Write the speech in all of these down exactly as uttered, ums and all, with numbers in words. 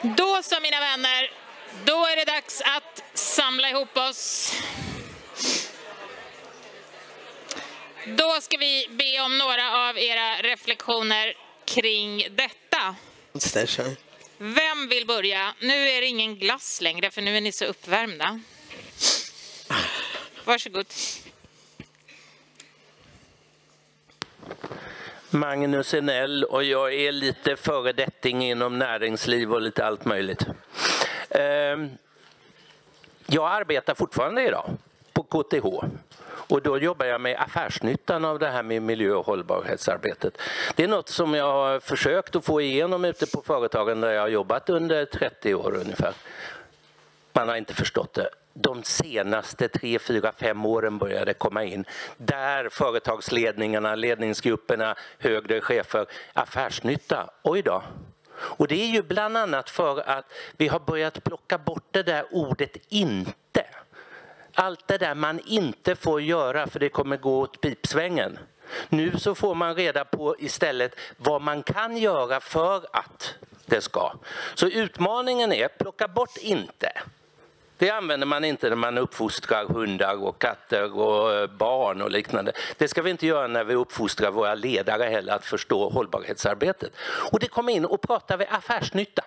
Då så mina vänner, då är det dags att samla ihop oss. Då ska vi be om några av era reflektioner kring detta. Vem vill börja? Nu är det ingen glass längre för nu är ni så uppvärmda. Varsågod. Magnus Enell och jag är lite föredetting inom näringsliv och lite allt möjligt. Jag arbetar fortfarande idag på K T H och då jobbar jag med affärsnyttan av det här med miljö- och hållbarhetsarbetet. Det är något som jag har försökt att få igenom ute på företagen där jag har jobbat under trettio år ungefär. Man har inte förstått det. De senaste tre, fyra, fem åren började komma in där företagsledningarna, ledningsgrupperna, högre chefer, affärsnytta. Oj då. Och det är ju bland annat för att vi har börjat plocka bort det där ordet inte. Allt det där man inte får göra för det kommer gå åt pipsvängen. Nu så får man reda på istället vad man kan göra för att det ska. Så utmaningen är plocka bort inte. Det använder man inte när man uppfostrar hundar och katter och barn och liknande. Det ska vi inte göra när vi uppfostrar våra ledare heller att förstå hållbarhetsarbetet. Och det kommer in och pratar vi affärsnytta.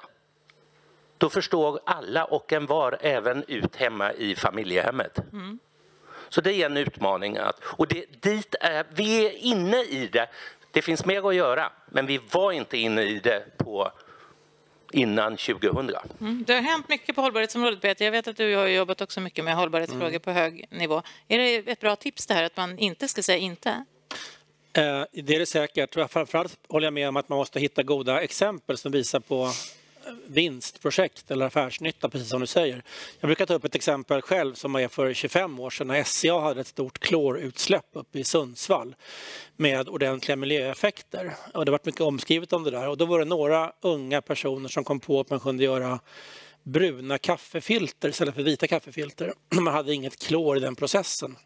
Då förstår alla och en var även ut hemma i familjehemmet. Mm. Så det är en utmaning. Att, och det, dit är, vi är inne i det. Det finns mer att göra. Men vi var inte inne i det på innan tjugohundra. Mm. Det har hänt mycket på hållbarhetsområdet, Peter. Jag vet att du har jobbat också mycket med hållbarhetsfrågor mm. på hög nivå. Är det ett bra tips det här att man inte ska säga inte? Eh, det är det säkert. Framförallt håller jag med om att man måste hitta goda exempel som visar på vinstprojekt eller affärsnytta, precis som du säger. Jag brukar ta upp ett exempel själv som var för tjugofem år sedan när S C A hade ett stort klorutsläpp uppe i Sundsvall med ordentliga miljöeffekter. Och det har varit mycket omskrivet om det där. Och då var det några unga personer som kom på att man kunde göra bruna kaffefilter istället för vita kaffefilter. Man hade inget klor i den processen.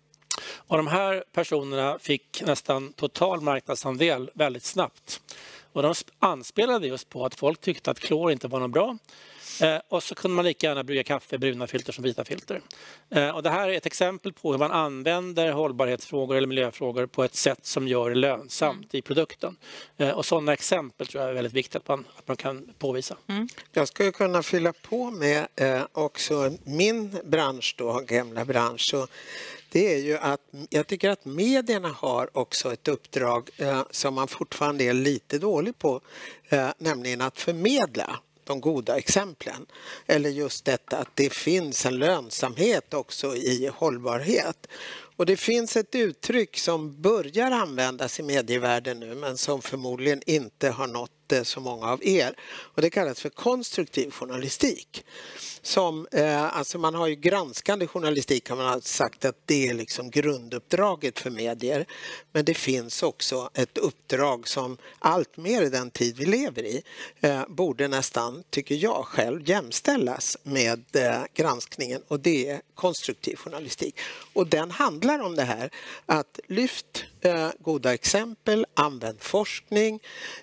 Och de här personerna fick nästan total marknadsandel väldigt snabbt. Och de anspelade just på att folk tyckte att klor inte var något bra. Eh, och så kunde man lika gärna brygga kaffe, bruna filter som vita filter. Eh, och det här är ett exempel på hur man använder hållbarhetsfrågor eller miljöfrågor på ett sätt som gör det lönsamt mm. i produkten. Eh, och sådana exempel tror jag är väldigt viktigt att man, att man kan påvisa. Mm. Jag skulle kunna fylla på med eh, också min bransch då, gamla bransch. Så det är ju att jag tycker att medierna har också ett uppdrag eh, som man fortfarande är lite dålig på, eh, nämligen att förmedla de goda exemplen. Eller just detta att det finns en lönsamhet också i hållbarhet. Och det finns ett uttryck som börjar användas i medievärlden nu men som förmodligen inte har nått så många av er. Och det kallas för konstruktiv journalistik. Som, eh, alltså man har ju granskande journalistik har man har sagt att det är liksom grunduppdraget för medier. Men det finns också ett uppdrag som allt mer i den tid vi lever i eh, borde nästan, tycker jag själv, jämställas med eh, granskningen. Och det är konstruktiv journalistik. Och den handlar om det här att lyft eh, goda exempel, använd forskning,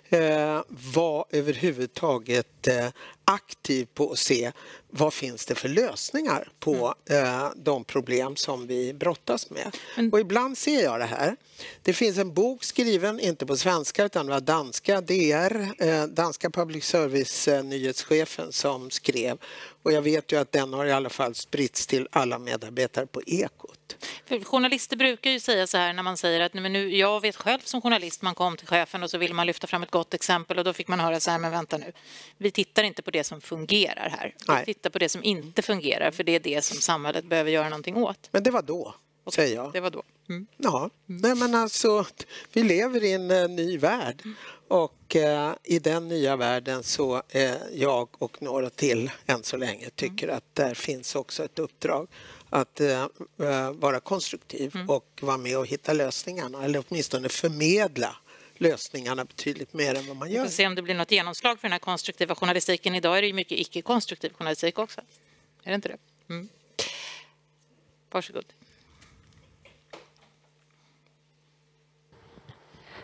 eh, var överhuvudtaget eh, aktiv på att se vad finns det för lösningar på eh, de problem som vi brottas med. Mm. Och ibland ser jag det här. Det finns en bok skriven, inte på svenska utan det var danska, D R, eh, danska public service eh, nyhetschefen som skrev. Och jag vet ju att den har i alla fall spritts till alla medarbetare på Ekot. För journalister brukar ju säga så här när man säger att men nu, jag vet själv som journalist, man kom till chefen och så vill man lyfta fram ett gott exempel och då fick man höra så här, men vänta nu, vi tittar inte på det som fungerar här. Vi Nej. tittar på det som inte fungerar för det är det som samhället behöver göra någonting åt. Men det var då, och säger jag. Det var då. Mm. Ja, mm. Nej, men alltså vi lever i en uh, ny värld mm. och uh, i den nya världen så uh, jag och några till än så länge tycker mm. att där finns också ett uppdrag att uh, uh, vara konstruktiv mm. och vara med och hitta lösningarna eller åtminstone förmedla lösningarna betydligt mer än vad man gör. Vi får se om det blir något genomslag för den här konstruktiva journalistiken. Idag är det ju mycket icke-konstruktiv journalistik också. Är det inte det? Mm. Varsågod.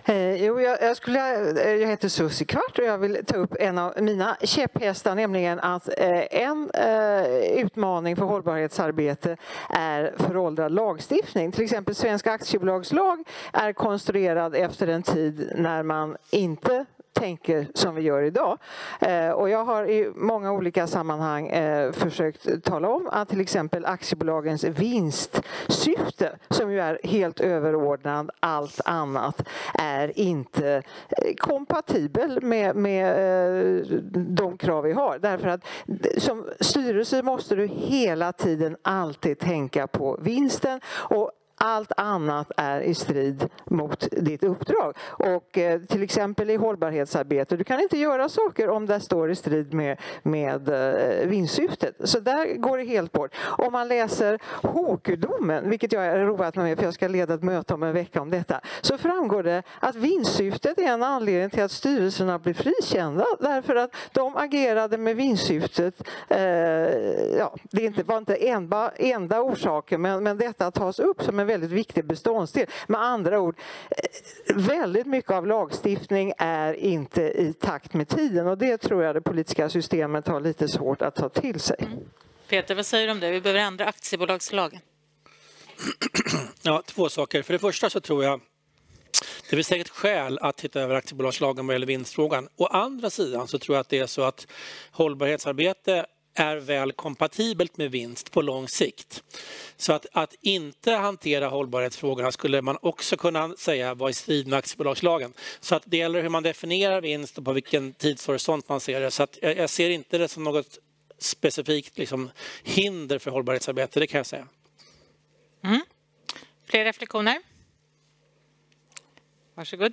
Eh, jo, jag, jag, skulle, jag heter Susie Kvart och jag vill ta upp en av mina käpphästar, nämligen att eh, en eh, utmaning för hållbarhetsarbete är föråldrad lagstiftning. Till exempel svensk aktiebolagslag är konstruerad efter en tid när man inte tänker som vi gör idag. Eh, och jag har i många olika sammanhang eh, försökt tala om att till exempel aktiebolagens vinstsyfte, som ju är helt överordnad allt annat, är inte eh, kompatibel med, med eh, de krav vi har. Därför att som styrelse måste du hela tiden alltid tänka på vinsten, och allt annat är i strid mot ditt uppdrag. Och eh, till exempel i hållbarhetsarbete, du kan inte göra saker om det står i strid med, med eh, vinstsyftet. Så där går det helt bort. Om man läser H Q-domen, vilket jag är roat med för jag ska leda ett möte om en vecka om detta, så framgår det att vinstsyftet är en anledning till att styrelserna blir frikända, därför att de agerade med vinstsyftet. Eh, ja, det inte, var inte enda, enda orsaken, men, men detta tas upp som en väldigt viktig beståndsdel. Med andra ord, väldigt mycket av lagstiftning är inte i takt med tiden, och det tror jag det politiska systemet har lite svårt att ta till sig. Mm. Peter, vad säger du om det? Vi behöver ändra aktiebolagslagen. Ja, två saker. För det första så tror jag det är säkert skäl att titta över aktiebolagslagen vad gäller vinstfrågan. Å andra sidan så tror jag att det är så att hållbarhetsarbete är väl kompatibelt med vinst på lång sikt. Så att, att inte hantera hållbarhetsfrågorna skulle man också kunna säga var i strid med aktiebolagslagen. Så att det gäller hur man definierar vinst och på vilken tidshorisont man ser det. Så att jag, jag ser inte det som något specifikt liksom, hinder för hållbarhetsarbete, det kan jag säga. Mm. Fler reflektioner? Varsågod.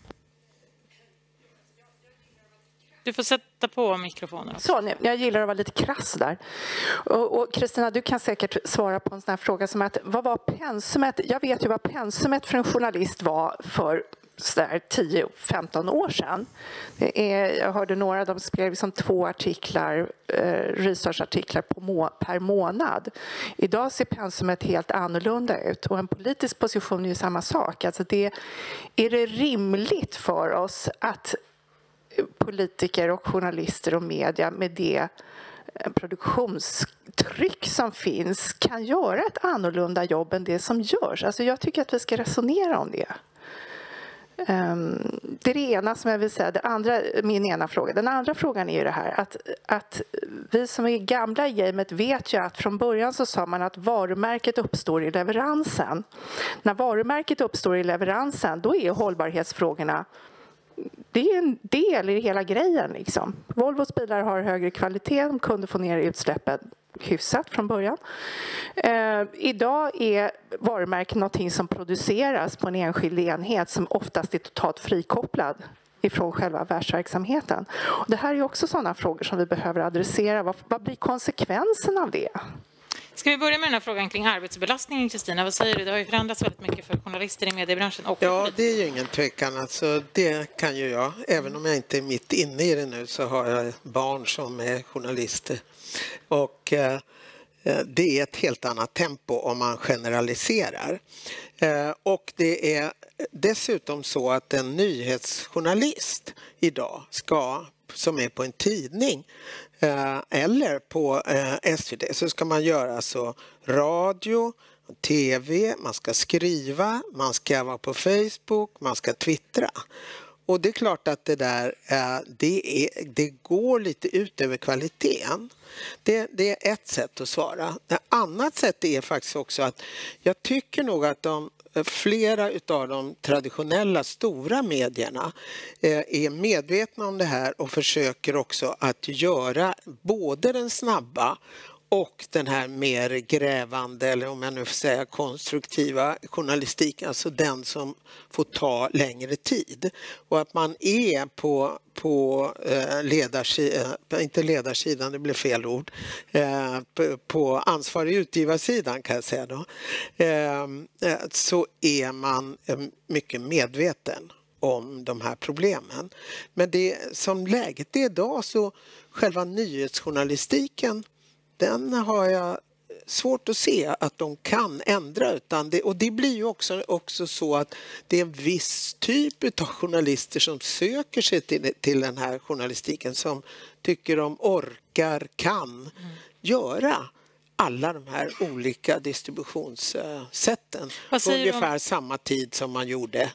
Du får sätta på mikrofonen också. Så, jag gillar att vara lite krass där. Och Kristina, du kan säkert svara på en sån här fråga som att vad var pensumet? Jag vet ju vad pensumet för en journalist var för tio femton år sedan. Det är, jag hörde några, de skrev som två artiklar, eh, researchartiklar på må, per månad. Idag ser pensumet helt annorlunda ut, och en politisk position är ju samma sak. Alltså det, är det rimligt för oss att politiker och journalister och media med det produktionstryck som finns kan göra ett annorlunda jobb än det som görs? Alltså jag tycker att vi ska resonera om det. Um, det är det ena som jag vill säga. Det andra, min ena fråga. Den andra frågan är ju det här att, att vi som är gamla i gamet vet ju att från början så sa man att varumärket uppstår i leveransen. När varumärket uppstår i leveransen, då är hållbarhetsfrågorna, det är en del i hela grejen. Liksom. Volvos bilar har högre kvalitet, de kunde få ner utsläppen hyfsat från början. Eh, idag är varumärken någonting som produceras på en enskild enhet som oftast är totalt frikopplad ifrån själva världsverksamheten. Och det här är också sådana frågor som vi behöver adressera. Vad, vad blir konsekvensen av det? Ska vi börja med den här frågan kring arbetsbelastningen, Kristina? Vad säger du? Det har ju förändrats väldigt mycket för journalister i mediebranschen. Och ja, det är ju ingen tvekan. Alltså, det kan ju jag. Även om jag inte är mitt inne i det nu så har jag barn som är journalister. Och eh, det är ett helt annat tempo om man generaliserar. Eh, och det är dessutom så att en nyhetsjournalist idag ska, som är på en tidning eh, eller på eh, S V D, så ska man göra så radio, tv, man ska skriva, man ska vara på Facebook, man ska twittra. Och det är klart att det där eh, det, är, det går lite ut över kvaliteten. Det, det är ett sätt att svara. Ett annat sätt är faktiskt också att jag tycker nog att de flera utav de traditionella stora medierna är medvetna om det här och försöker också att göra både den snabba och den här mer grävande, eller om jag nu får säga konstruktiva journalistiken, alltså den som får ta längre tid. Och att man är på, på ledarsidan, inte ledarsidan, det blir fel ord, på ansvarig utgivarsidan kan jag säga då, så är man mycket medveten om de här problemen. Men det som läget är idag, så själva nyhetsjournalistiken, den har jag svårt att se att de kan ändra. Utan det, och det blir ju också, också så att det är en viss typ av journalister som söker sig till, till den här journalistiken som tycker de orkar, kan mm. göra alla de här olika distributionssätten på ungefär om... samma tid som man gjorde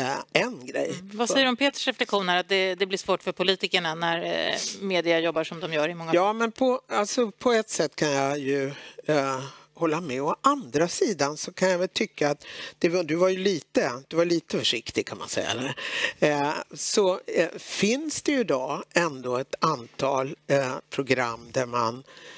en grej. Mm. Vad säger du om Peters reflektioner att det, det blir svårt för politikerna när eh, media jobbar som de gör i många Ja, men på, alltså, på ett sätt kan jag ju eh, hålla med. Å andra sidan så kan jag väl tycka att det var, du var ju lite, du var lite försiktig kan man säga. Eller? Eh, så eh, finns det ju idag ändå ett antal eh, program där man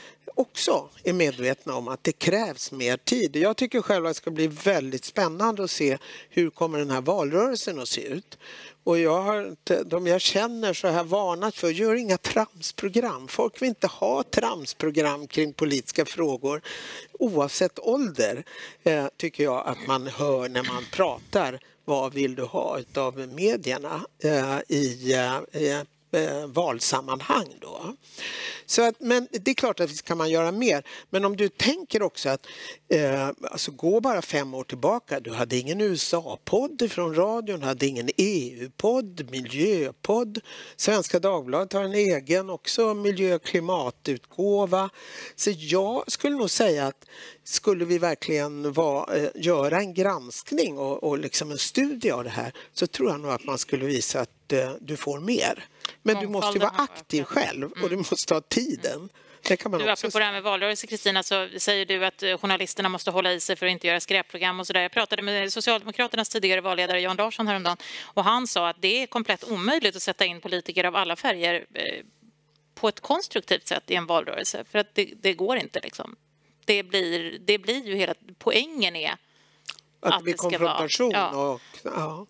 också är medvetna om att det krävs mer tid. Jag tycker själv att det ska bli väldigt spännande att se hur kommer den här valrörelsen att se ut. Och jag har, de jag känner så här varnat för, gör inga tramsprogram. Folk vill inte ha tramsprogram kring politiska frågor oavsett ålder, eh, tycker jag att man hör när man pratar. Vad vill du ha av medierna eh, i eh, valsammanhang då. Så att, men det är klart att kan man göra mer. Men om du tänker också att eh, alltså gå bara fem år tillbaka. Du hade ingen U S A-podd från radion, hade ingen E U-podd, miljöpodd. Svenska Dagbladet har en egen också miljö- och klimatutgåva. Så jag skulle nog säga att skulle vi verkligen var, eh, göra en granskning och, och liksom en studie av det här så tror jag nog att man skulle visa att eh, du får mer. Men du måste ju vara aktiv själv och du måste ha tiden. Det kan man du, också apropå det här med valrörelse, Kristina, så säger du att journalisterna måste hålla i sig för att inte göra skräpprogram och sådär. Jag pratade med Socialdemokraternas tidigare valledare Jan Larsson häromdagen och han sa att det är komplett omöjligt att sätta in politiker av alla färger eh, på ett konstruktivt sätt i en valrörelse. För att det, det går inte liksom. Det blir, det blir ju hela poängen är att, att det blir det ska konfrontation. vara, ja. Och, ja.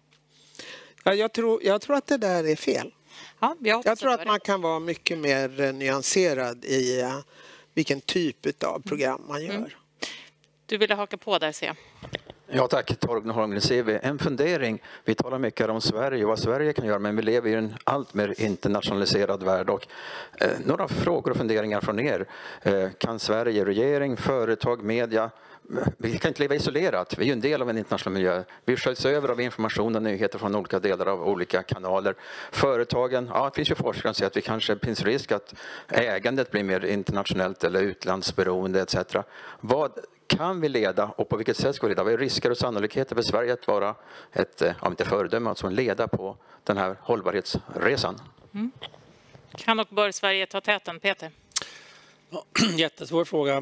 Ja, jag, tror, jag tror att det där är fel. Ja, jag, jag tror att man kan vara mycket mer nyanserad i uh, vilken typ av program man gör. Mm. Du ville haka på där, se. Ja, tack. Torgny Holmgren, C V. En fundering. Vi talar mycket om Sverige och vad Sverige kan göra, men vi lever i en allt mer internationaliserad värld. Och, eh, några frågor och funderingar från er. Eh, kan Sverige, regering, företag, media, vi kan inte leva isolerat. Vi är ju en del av en internationell miljö. Vi sköljs över av information och nyheter från olika delar av olika kanaler. Företagen, ja, det finns ju forskare som säger att vi kanske finns risk att ägandet blir mer internationellt eller utlandsberoende et cetera. Vad kan vi leda och på vilket sätt ska vi leda? Vad är risker och sannolikheter för Sverige att vara ett, ja, inte föredöme, alltså en leda på den här hållbarhetsresan? Mm. Kan och bör Sverige ta täten, Peter? Ja, jättesvår fråga.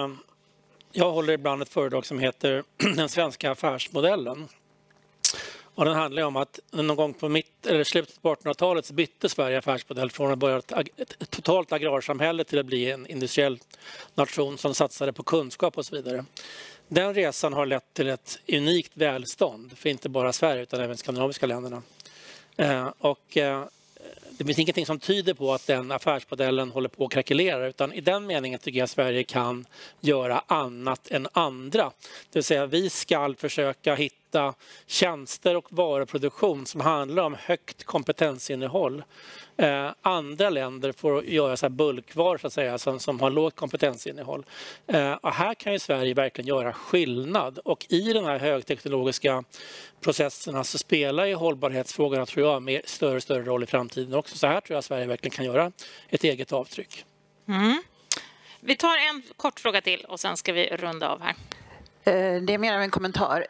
Jag håller ibland ett föredrag som heter Den svenska affärsmodellen. Och den handlar om att någon gång på mitt, eller slutet på artonhundratalet så bytte Sverige affärsmodell från att börja ett, ett totalt agrarsamhälle till att bli en industriell nation som satsade på kunskap och så vidare. Den resan har lett till ett unikt välstånd för inte bara Sverige utan även skandinaviska länderna. Eh, och eh, det finns ingenting som tyder på att den affärsmodellen håller på att krackelera, utan i den meningen tycker jag att Sverige kan göra annat än andra. Det vill säga vi ska försöka hitta tjänster och varuproduktion som handlar om högt kompetensinnehåll. Eh, andra länder får göra så här bulkvar så att säga, som, som har lågt kompetensinnehåll. Eh, och här kan ju Sverige verkligen göra skillnad, och i den här högteknologiska processerna så spelar ju hållbarhetsfrågorna, tror jag, med större och större roll i framtiden också. Så här tror jag att Sverige verkligen kan göra ett eget avtryck. Mm. Vi tar en kort fråga till och sen ska vi runda av här. Det är mer av en kommentar.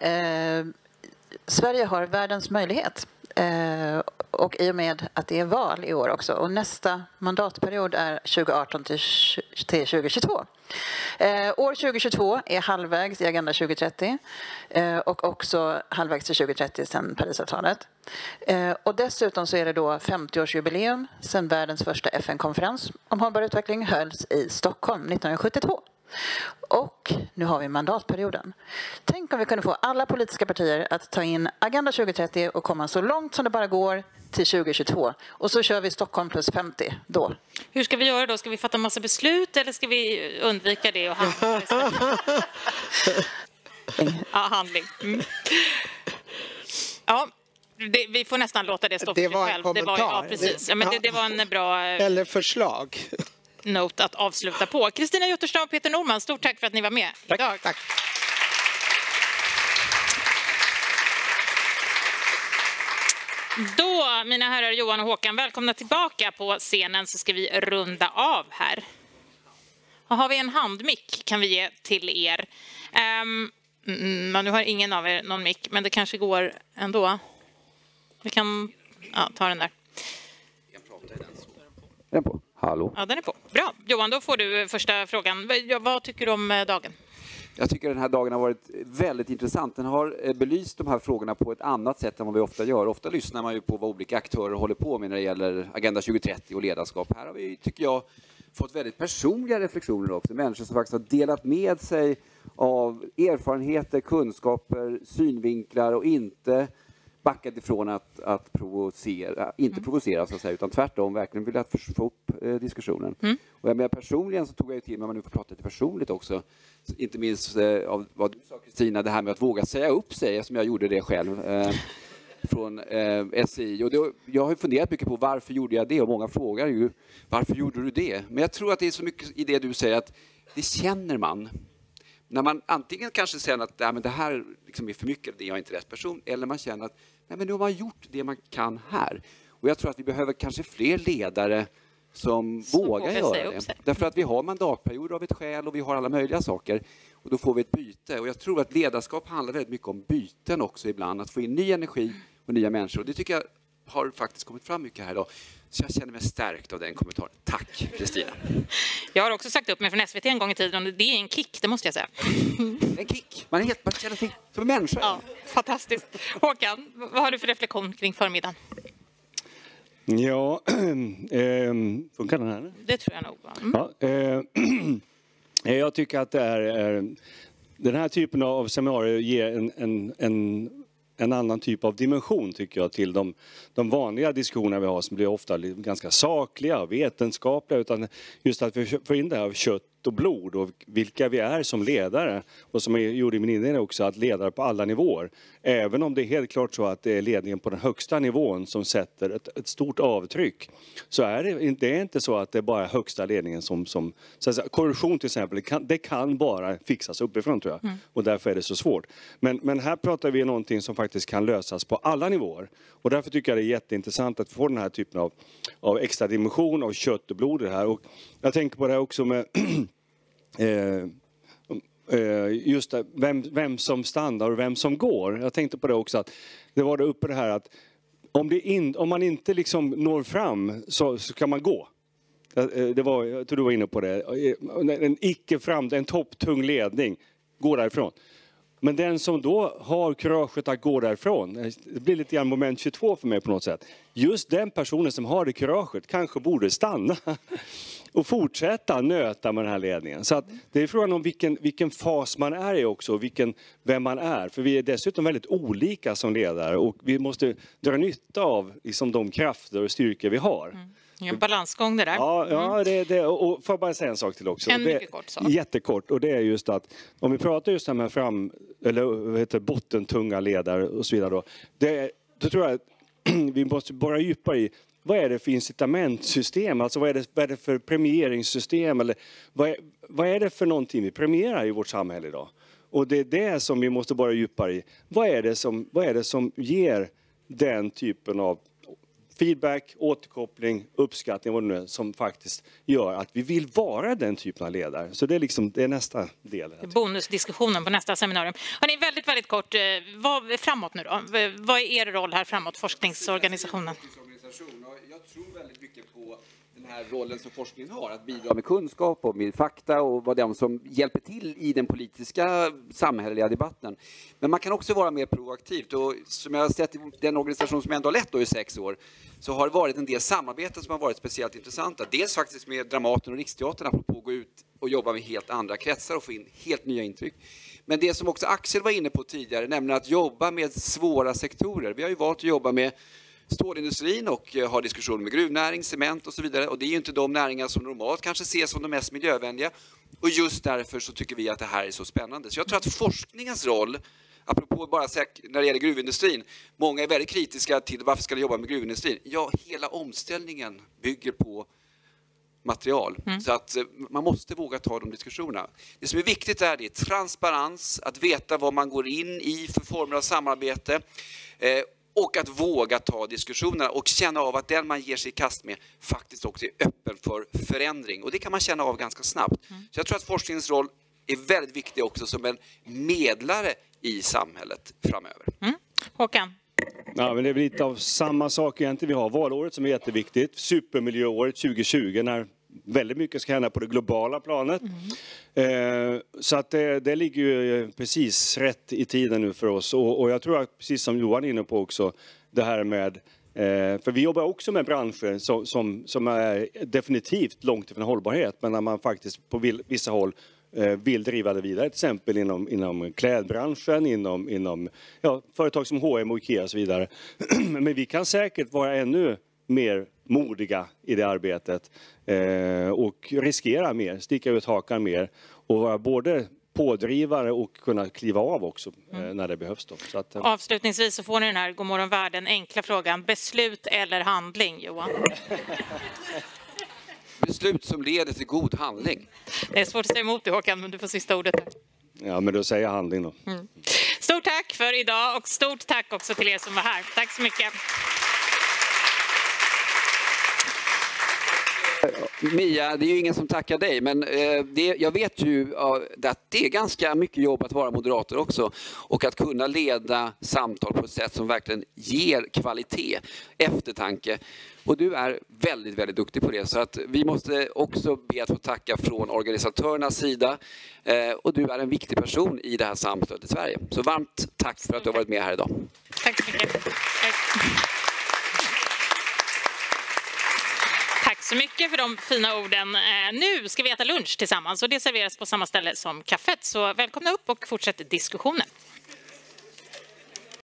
Sverige har världens möjlighet. Och i och med att det är val i år också. Och nästa mandatperiod är tjugo arton till tjugo tjugotvå. Eh, år tjugo tjugotvå är halvvägs i Agenda tjugo trettio eh, och också halvvägs till tjugo trettio sedan Parisavtalet. Eh, och dessutom så är det då femtioårsjubileum sedan världens första F N-konferens om hållbar utveckling hölls i Stockholm nittonhundrasjuttiotvå. Och nu har vi mandatperioden. Tänk om vi kunde få alla politiska partier att ta in Agenda tjugo trettio och komma så långt som det bara går till tjugo tjugotvå. Och så kör vi Stockholm plus femtio då. Hur ska vi göra då? Ska vi fatta massa beslut eller ska vi undvika det och handla? Ja, handling. Mm. Ja, det, vi får nästan låta det stå för det sig var själv. En det var ja, precis. Ja, men det, det var en bra... Eller förslag. note att avsluta på. Kristina Jutterström och Peter Norman, stort tack för att ni var med tack. idag. Tack. Då, mina herrar Johan och Håkan, välkomna tillbaka på scenen så ska vi runda av här. Och har vi en handmick kan vi ge till er. Um, mm, nu har ingen av er någon mick, men det kanske går ändå. Vi kan ja, ta den där. Den på. Hallå. Ja, den är på. Bra. Johan, då får du första frågan. Vad tycker du om dagen? Jag tycker den här dagen har varit väldigt intressant. Den har belyst de här frågorna på ett annat sätt än vad vi ofta gör. Ofta lyssnar man ju på vad olika aktörer håller på med när det gäller Agenda tjugo trettio och ledarskap. Här har vi, tycker jag, fått väldigt personliga reflektioner också. Människor som faktiskt har delat med sig av erfarenheter, kunskaper, synvinklar och inte backat ifrån att, att provocera, inte mm. provocera så att säga, utan tvärtom verkligen vill att få upp eh, diskussionen. Mm. Och jag menar, personligen så tog jag ju till mig, man nu får prata lite personligt också, inte minst eh, av vad du sa Kristina, det här med att våga säga upp sig, som jag gjorde det själv eh, från eh, S I. Och det, jag har ju funderat mycket på varför gjorde jag det, och många frågar ju varför gjorde du det? Men jag tror att det är så mycket i det du säger att det känner man. När man antingen kanske känner att nej, men det här liksom är för mycket, det är jag inte rätt person, eller man känner att nej, men nu har man gjort det man kan här. Och jag tror att vi behöver kanske fler ledare som så vågar göra det. Därför att vi har mandatperioder av ett skäl och vi har alla möjliga saker. Och då får vi ett byte. Och jag tror att ledarskap handlar väldigt mycket om byten också ibland. Att få in ny energi och nya människor. Och det tycker jag har faktiskt kommit fram mycket här idag. Så jag känner mig stärkt av den kommentaren. Tack, Kristina. Jag har också sagt upp mig från S V T en gång i tiden. Och det är en kick, det måste jag säga. En kick. Man är helt, man känner sig som en människa. Ja, fantastiskt. Håkan, vad har du för reflektion kring förmiddagen? Ja, eh, funkar den här? Det tror jag nog. Mm. Ja, eh, jag tycker att det är, är den här typen av seminarier ger en, en, en, en annan typ av dimension tycker jag till de, de vanliga diskussionerna vi har som blir ofta ganska sakliga och vetenskapliga, utan just att vi får in det här av kött och blod och vilka vi är som ledare, och som jag gjorde i min inledning också, att ledare på alla nivåer. Även om det är helt klart så att det är ledningen på den högsta nivån som sätter ett, ett stort avtryck, så är det, det är inte så att det är bara högsta ledningen som, som så att säga, korruption till exempel, det kan, det kan bara fixas uppifrån tror jag. Mm. Och därför är det så svårt. Men, men här pratar vi om någonting som faktiskt kan lösas på alla nivåer. Och därför tycker jag det är jätteintressant att få den här typen av, av extra dimension av kött och blod i det här. Och jag tänker på det här också med eh, eh, just det, vem, vem som stannar och vem som går. Jag tänkte på det också, att det var det uppe det här att om, det in, om man inte liksom når fram så, så kan man gå. Det var, jag tror du var inne på det. En icke fram, en topptung ledning går därifrån. Men den som då har kuraget att gå därifrån, det blir lite grann moment tjugotvå för mig på något sätt. Just den personen som har det kuraget kanske borde stanna och fortsätta nöta med den här ledningen. Så att det är frågan om vilken, vilken fas man är i också, vilken, vem man är. För vi är dessutom väldigt olika som ledare och vi måste dra nytta av liksom, de krafter och styrkor vi har. Mm. En balansgång det där. Ja, ja det, det, och får jag bara säga en sak till också. En det, mycket kort sak. Jättekort, och det är just att om vi pratar just om här fram, eller vad heter bottentunga ledare och så vidare då. Det, då tror jag att vi måste borra djupare i vad är det för incitamentsystem, alltså vad är det, vad är det för premieringssystem, eller vad är, vad är det för någonting vi premierar i vårt samhälle idag? Och det är det som vi måste borra djupare i. Vad är det som, vad är det som ger den typen av feedback, återkoppling, uppskattning vad det nu är, som faktiskt gör att vi vill vara den typen av ledare. Så det är liksom det är nästa del. Bonusdiskussionen på nästa seminarium. Hörrni, väldigt väldigt kort, vad framåt nu då? Vad är er roll här framåt, forskningsorganisationen? Jag tror väldigt mycket på den här rollen som forskningen har, att bidra med kunskap och med fakta och vara de som hjälper till i den politiska samhälleliga debatten. Men man kan också vara mer proaktivt, och som jag har sett i den organisation som jag ändå har lett då i sex år, så har det varit en del samarbeten som har varit speciellt intressanta. Dels faktiskt med Dramaten och Riksteatern, apropå att gå ut och jobba med helt andra kretsar och få in helt nya intryck. Men det som också Axel var inne på tidigare, nämligen att jobba med svåra sektorer. Vi har ju valt att jobba med stålindustrin och har diskussioner med gruvnäring, cement och så vidare. Och det är ju inte de näringar som normalt kanske ses som de mest miljövänliga. Och just därför så tycker vi att det här är så spännande. Så jag tror att forskningens roll, apropå bara när det gäller gruvindustrin, många är väldigt kritiska till varför ska de jobba med gruvindustrin. Ja, hela omställningen bygger på material. Mm. Så att man måste våga ta de diskussionerna. Det som är viktigt är det transparens, att veta vad man går in i för former av samarbete eh, och att våga ta diskussionerna och känna av att den man ger sig i kast med faktiskt också är öppen för förändring. Och det kan man känna av ganska snabbt. Mm. Så jag tror att forskningens roll är väldigt viktig också som en medlare i samhället framöver. Mm. Håkan? Ja, men det är väl lite av samma sak egentligen. Vi har valåret som är jätteviktigt. Supermiljöåret tjugo tjugo när väldigt mycket ska hända på det globala planet. Mm. Eh, så att det, det ligger ju precis rätt i tiden nu för oss. Och, och jag tror att precis som Johan är inne på också, det här med eh, för vi jobbar också med branscher som, som, som är definitivt långt ifrån hållbarhet, men när man faktiskt på vissa håll vill driva det vidare, till exempel inom, inom klädbranschen, inom, inom ja, företag som H och M och Ikea och så vidare. Men vi kan säkert vara ännu mer modiga i det arbetet eh, och riskera mer, sticka ut hakan mer och vara både pådrivare och kunna kliva av också eh, mm. när det behövs. Då. Så att, eh. Avslutningsvis så får ni den här Godmorgon Världen enkla frågan, beslut eller handling, Johan? Beslut som leder till god handling. Det är svårt att säga emot det, Håkan, men du får sista ordet. Ja, men då säger jag handling då. Mm. Stort tack för idag och stort tack också till er som var här. Tack så mycket. Mia, det är ju ingen som tackar dig, men eh, det, jag vet ju uh, att det är ganska mycket jobb att vara moderator också och att kunna leda samtal på ett sätt som verkligen ger kvalitet, eftertanke. Och du är väldigt, väldigt duktig på det, så att vi måste också be att få tacka från organisatörernas sida eh, och du är en viktig person i det här samtalet i Sverige. Så varmt tack för att du har varit med här idag. Tack så mycket. Tack. Tack så mycket för de fina orden. Nu ska vi äta lunch tillsammans och det serveras på samma ställe som kaffet. Så välkomna upp och fortsätt diskussionen.